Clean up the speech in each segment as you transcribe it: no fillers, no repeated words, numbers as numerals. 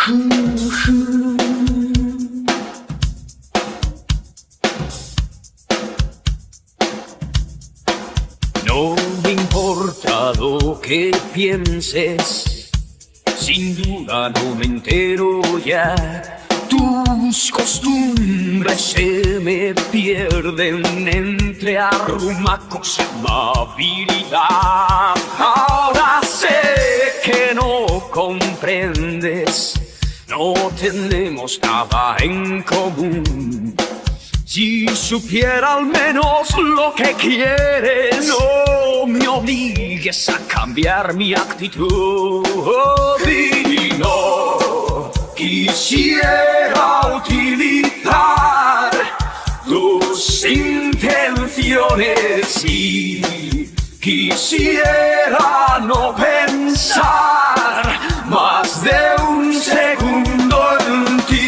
No me importa lo que pienses, sin duda no me entero ya. Tus costumbres se me pierden entre arrumacos y amabilidad. Ahora sé que no comprendes, no tenemos nada en común. Si supiera al menos lo que quieres, no me obligues a cambiar mi actitud. Y no quisiera utilizar tus intenciones y quisiera no pensar más de un segundo en ti.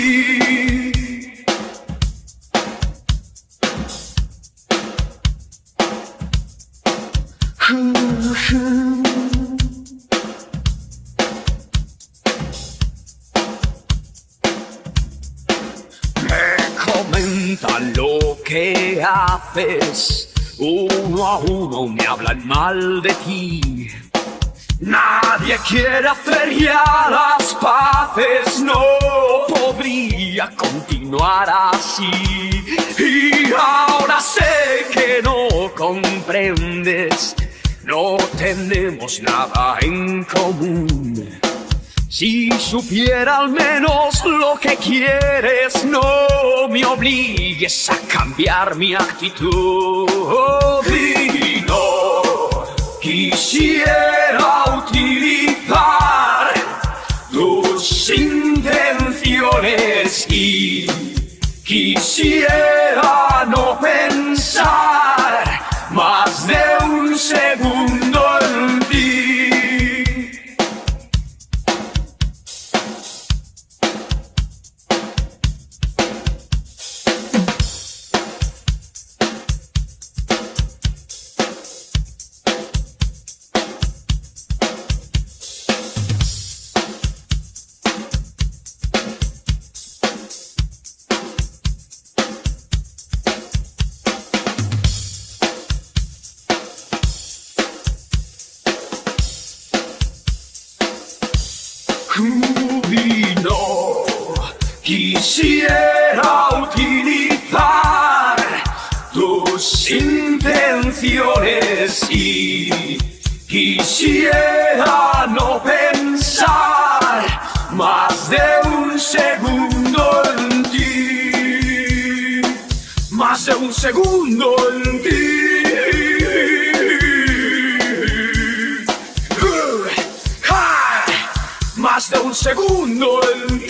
Me comentan lo que haces, uno a uno me hablan mal de ti. Nadie quiere hacer ya las paces, no podría continuar así. Y ahora sé que no comprendes, no tenemos nada en común. Si supiera al menos lo que quieres, no me obligues a cambiar mi actitud. Y no quisiera utilizar tus intenciones y quisiera no pensar más de un segundo en ti. Y no quisiera utilizar tus intenciones y quisiera no pensar más de un segundo en ti. Más de un segundo en ti. Más de un segundo en